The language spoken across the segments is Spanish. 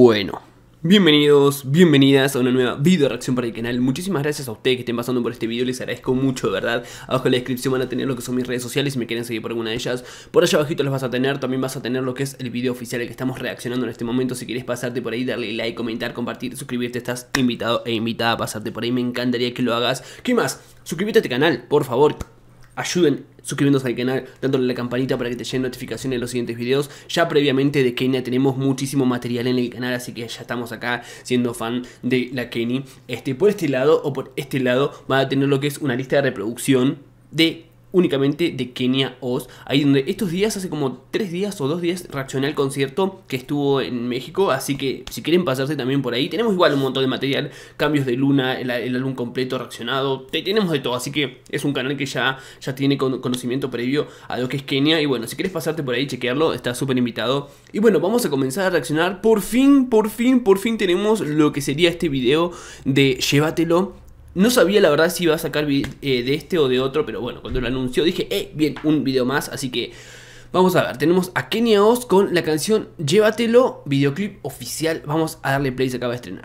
Bueno, bienvenidos, bienvenidas a una nueva video reacción para el canal. Muchísimas gracias a ustedes que estén pasando por este video, les agradezco mucho, de verdad. Abajo en la descripción van a tener lo que son mis redes sociales si me quieren seguir por alguna de ellas. Por allá abajito las vas a tener, también vas a tener lo que es el video oficial al que estamos reaccionando en este momento. Si quieres pasarte por ahí, darle like, comentar, compartir, suscribirte, estás invitado e invitada a pasarte por ahí, me encantaría que lo hagas. ¿Qué más? Suscríbete a este canal, por favor. Ayuden suscribiéndose al canal, dándole a la campanita para que te lleguen notificaciones de los siguientes videos. Ya previamente de Kenia tenemos muchísimo material en el canal, así que ya estamos acá siendo fan de la Kenny. Por este lado o por este lado van a tener lo que es una lista de reproducción de únicamente de Kenia Oz, ahí donde estos días, hace como 3 días o 2 días, reaccioné al concierto que estuvo en México, así que si quieren pasarse también por ahí, tenemos igual un montón de material, cambios de luna, el álbum completo reaccionado, tenemos de todo, así que es un canal que ya tiene conocimiento previo a lo que es Kenia, y bueno, si quieres pasarte por ahí, chequearlo, estás súper invitado. Y bueno, vamos a comenzar a reaccionar, por fin tenemos lo que sería este video de Llévatelo. No sabía la verdad si iba a sacar de este o de otro, pero bueno, cuando lo anunció dije, bien, un video más, así que vamos a ver. Tenemos a Kenia Oz con la canción Llévatelo, videoclip oficial. Vamos a darle play, se acaba de estrenar.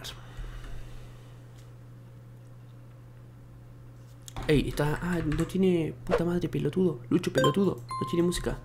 Ey, está... Ah, no tiene... Puta madre, pelotudo. Lucho, pelotudo. No tiene música.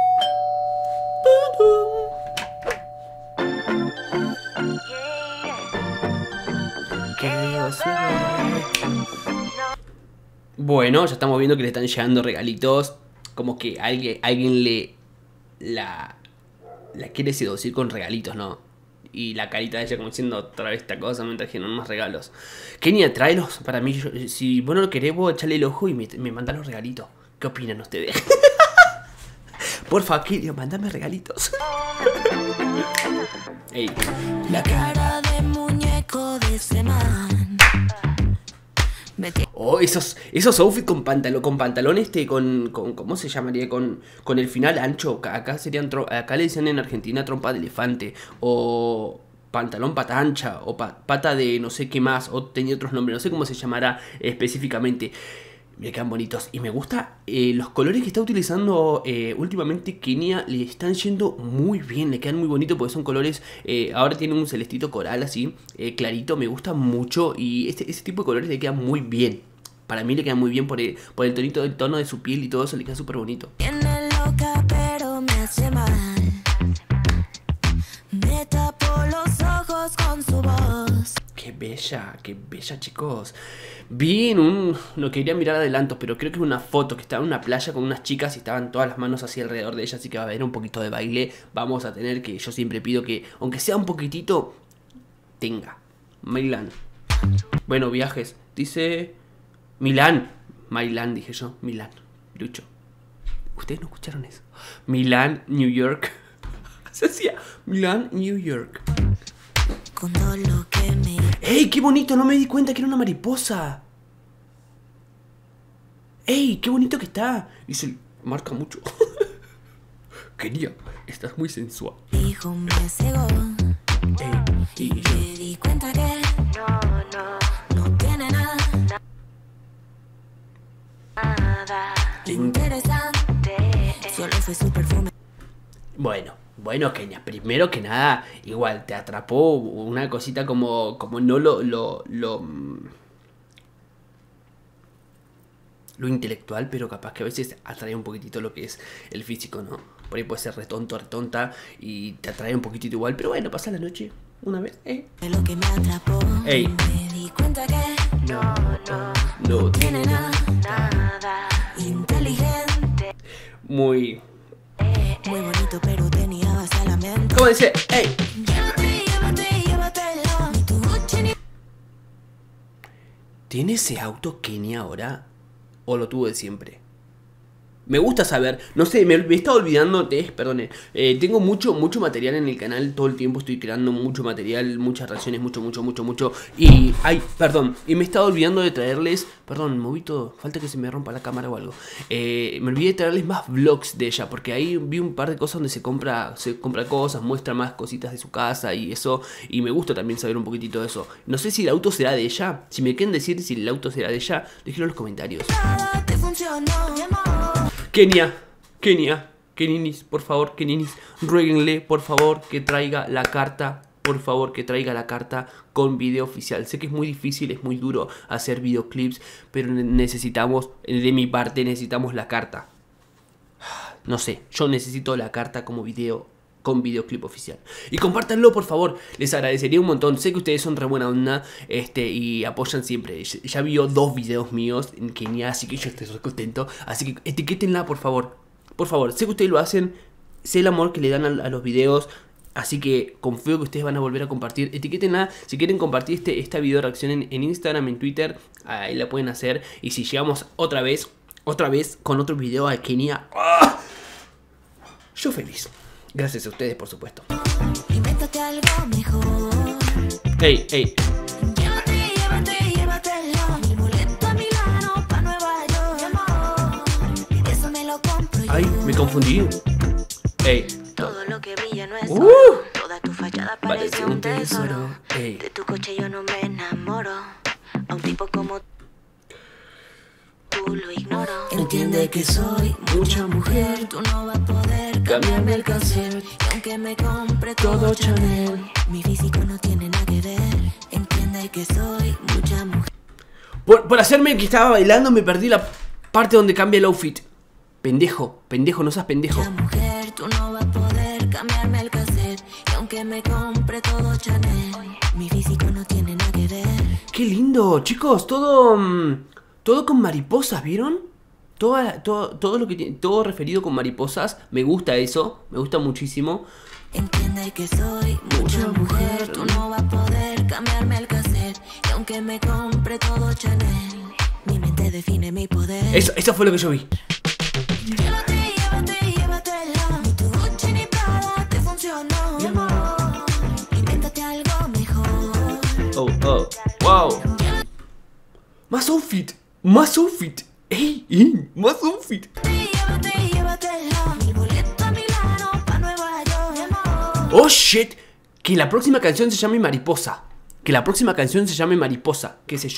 Bueno, ya estamos viendo que le están llegando regalitos. Como que alguien la quiere seducir con regalitos, ¿no? Y la carita de ella como diciendo otra vez esta cosa, me trajeron más regalos. Kenia, tráelos para mí. Si vos no lo querés, vos echarle el ojo y me mandás los regalitos. ¿Qué opinan ustedes? Porfa, Kenia, mandame regalitos. Ey. La cara de muñeco de ese man. Oh, esos outfits con pantalón con ¿cómo se llamaría? Con el final ancho. Acá le decían en Argentina trompa de elefante. O pantalón pata ancha. O pata de no sé qué más. O tenía otros nombres, no sé cómo se llamará específicamente. Me quedan bonitos. Y me gusta los colores que está utilizando últimamente Kenia. Le están yendo muy bien. Le quedan muy bonitos porque son colores... ahora tiene un celestito coral así. Clarito. Me gusta mucho. Y ese tipo de colores le quedan muy bien. Para mí le quedan muy bien por el tono de su piel y todo eso. Le queda súper bonito. Tiene loca pero me hace mal. Me tapó los ojos con su voz. Qué bella, chicos. Vi no quería mirar adelantos, pero creo que es una foto que estaba en una playa con unas chicas y estaban todas las manos así alrededor de ella, así que va a haber un poquito de baile. Vamos a tener que, yo siempre pido que, aunque sea un poquitito, tenga. Milán. Bueno, viajes. Dice Milán. Milán, dije yo. Milán. Lucho. ¿Ustedes no escucharon eso? Milán, New York. Se hacía Milán, New York. Con todo lo que me... ¡Ey, qué bonito! No me di cuenta que era una mariposa. ¡Ey, qué bonito que está! Y se marca mucho. Kenia, estás muy sensual. Dijo me cegó. Ey, Y me di cuenta que no tiene nada interesante. Solo fue su perfume. Bueno, Kenia, primero que nada, igual te atrapó una cosita como no lo intelectual, pero capaz que a veces atrae un poquitito lo que es el físico, ¿no? Por ahí puede ser retonto, retonta y te atrae un poquitito igual, pero bueno, pasa la noche una vez, Lo que me atrapó. Ey. Me di cuenta que no tiene nada inteligente. muy bonito, pero tenía hasta la mente. ¿cómo dice? ¡Ey! ¿Tiene ese auto Kenia ahora? ¿O lo tuvo de siempre? Me gusta saber, no sé, me estaba olvidando, perdone, tengo mucho material en el canal, todo el tiempo estoy creando mucho material, muchas reacciones, mucho, y, y me estaba olvidando de traerles, perdón, moví todo, falta que se me rompa la cámara o algo, me olvidé de traerles más vlogs de ella, porque ahí vi un par de cosas donde se compra cosas, muestra más cositas de su casa y eso, y me gusta también saber un poquitito de eso. No sé si el auto será de ella, si me quieren decir si el auto será de ella, déjenlo en los comentarios. Keninis, por favor, Keninis, ruéguenle, por favor, que traiga la carta por favor, que traiga la carta con video oficial. Sé que es muy difícil, es muy duro hacer videoclips, pero necesitamos, de mi parte, necesitamos la carta. No sé, yo necesito la carta como video, con videoclip oficial. Y compártanlo, por favor, les agradecería un montón. Sé que ustedes son re buena onda y apoyan siempre. Ya vio 2 videos míos en Kenia, así que yo estoy contento. Así que etiquétenla, por favor. Por favor, sé que ustedes lo hacen, sé el amor que le dan a los videos. Así que confío que ustedes van a volver a compartir. Etiquétenla si quieren compartir esta video reacción en Instagram, en Twitter. Ahí la pueden hacer. Y si llegamos otra vez con otro video a Kenia, ¡ah!, yo feliz. Gracias a ustedes, por supuesto. Invéntate algo mejor. Ey, ey. Llévatelo. Mi boleto a Milano pa' Nueva York. Eso me lo compro yo. Ay, me confundí. Ey. Todo lo que brilla no es Uh. oro. Toda tu fachada Parece parece un un tesoro. tesoro. Ey. De tu coche yo no me enamoro. A un tipo como tú lo ignoro. Entiende que soy mucha mujer. Tú no vas a poder cambiarme el cassette. Y aunque me compre todo Chanel, mi físico no tiene nada que ver. Entiende que soy mucha mujer. Por hacerme que estaba bailando me perdí la parte donde cambia el outfit. Pendejo, no seas pendejo. Mucha mujer, tú no vas a poder cambiarme el cassette. Y aunque me compre todo Chanel, mi físico no tiene nada que ver. Qué lindo, chicos, todo con mariposas, ¿vieron? Todo lo que tiene, todo referido con mariposas, me gusta eso, me gusta muchísimo. Entiende que soy mucha mujer, tú no vas a poder cambiarme el cassette. Y aunque me compre todo Chanel, mi mente define mi poder. Eso fue lo que yo vi. Llévatelo. Ni tu Gucci ni Prada te funcionó, mi amor. Invéntate algo mejor. Oh, wow. Más outfit. Ey, más outfit. Llévatelo. Mi boleto a Milano pa' Nueva York, mi amor. Oh shit. Que la próxima canción se llame Mariposa. Qué sé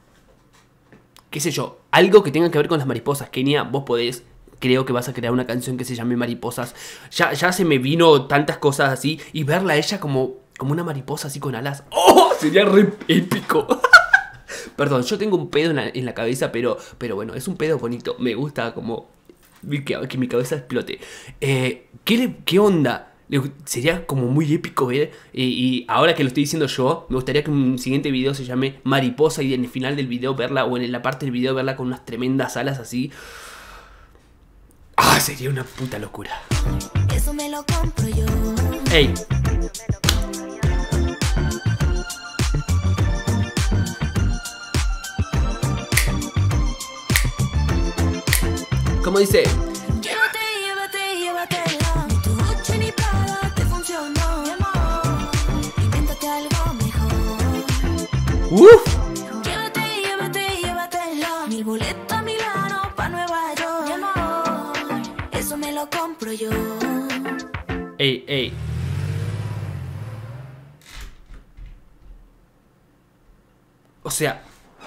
yo. Algo que tenga que ver con las mariposas. Kenia, vos podés. Creo que vas a crear una canción que se llame Mariposas. Ya se me vino tantas cosas así. Y verla a ella como una mariposa así con alas. ¡Oh! Sería re épico. Perdón, yo tengo un pedo en la cabeza, pero bueno, es un pedo bonito. Me gusta como que mi cabeza explote. ¿Qué onda? Sería como muy épico ver. Y ahora que lo estoy diciendo yo, me gustaría que un siguiente video se llame Mariposa y en el final del video verla, o en la parte del video verla con unas tremendas alas así. Ah, sería una puta locura. Eso me lo compro yo. Ey. ¿Cómo dice? Llévatelo. Ni tu Gucci ni Prada te funcionó, mi amor. Invéntate algo mejor. ¡Uf! Llévatelo. Mi boleto a Milano pa' Nueva York, mi amor. Eso me lo compro yo. Ey. O sea.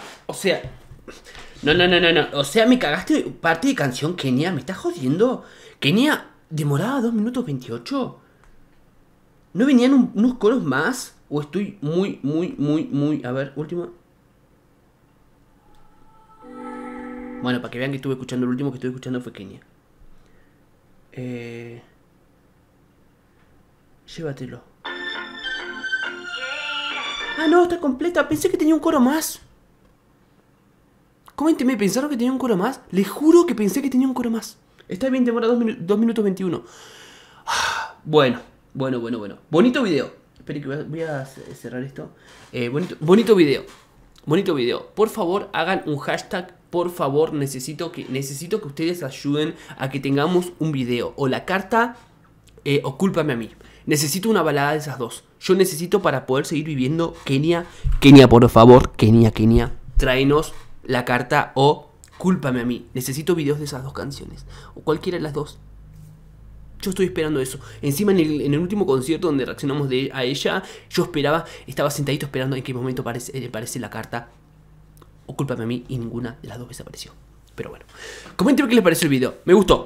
No. O sea, me cagaste parte de canción, Kenia. ¿Me estás jodiendo? Kenia, demoraba 2 minutos 28. ¿No venían unos coros más? ¿O estoy muy... A ver, último. Bueno, para que vean que estuve escuchando, el último que estuve escuchando fue Kenia. Llévatelo. Ah, no, está completa. Pensé que tenía un coro más. Coménteme, ¿pensaron que tenía un coro más? Les juro que pensé que tenía un coro más. Está bien, demora 2 minutos 21. Bueno. Bonito video. Esperen que voy a cerrar esto. Bonito video. Por favor, hagan un hashtag. Por favor, necesito que ustedes ayuden a que tengamos un video. O la carta, o cúlpame a mí. Necesito una balada de esas dos. Yo necesito para poder seguir viviendo. Kenia, por favor. Kenia, tráenos la carta o cúlpame a mí. Necesito videos de esas dos canciones. O cualquiera de las dos. Yo estoy esperando eso. Encima en el último concierto donde reaccionamos a ella, yo estaba sentadito esperando en qué momento aparece la carta o cúlpame a mí, y ninguna de las dos veces apareció. Pero bueno, coméntenme qué les pareció el video. Me gustó.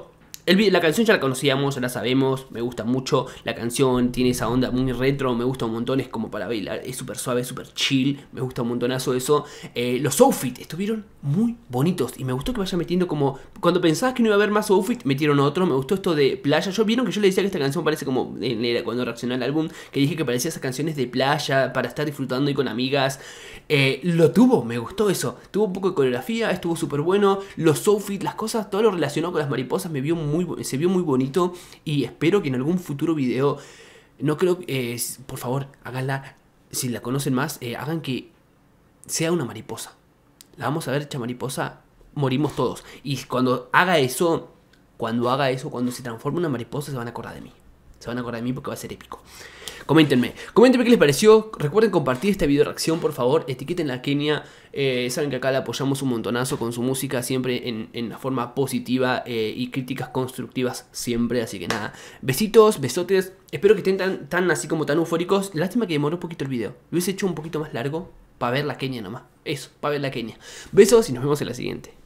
La canción ya la conocíamos, ya la sabemos, me gusta mucho. La canción tiene esa onda muy retro, me gusta un montón, es como para bailar, es súper suave, súper chill, me gusta un montonazo eso. Los outfits estuvieron muy bonitos y me gustó que vaya metiendo como... Cuando pensabas que no iba a haber más outfits, metieron otro, me gustó esto de playa. Vieron que yo le decía que esta canción parece como, cuando reaccioné al álbum, que dije que parecía esas canciones de playa, para estar disfrutando y con amigas. Lo tuvo, me gustó eso, tuvo un poco de coreografía, estuvo súper bueno. Los outfits, las cosas, todo lo relacionado con las mariposas se vio muy bonito y espero que en algún futuro video, no creo, por favor, háganla, si la conocen más, hagan que sea una mariposa. La vamos a ver hecha mariposa, morimos todos. Y cuando haga eso, cuando se transforme en una mariposa, se van a acordar de mí. Se van a acordar de mí porque va a ser épico. Coméntenme qué les pareció. Recuerden compartir este video de reacción, por favor. Etiqueten a Kenia. Saben que acá la apoyamos un montonazo con su música, siempre en la forma positiva y críticas constructivas siempre. Así que nada, besitos, besotes. Espero que estén tan así como tan eufóricos. Lástima que demoró un poquito el video. Lo hubiese hecho un poquito más largo para ver la Kenia nomás. Eso, para ver la Kenia. Besos y nos vemos en la siguiente.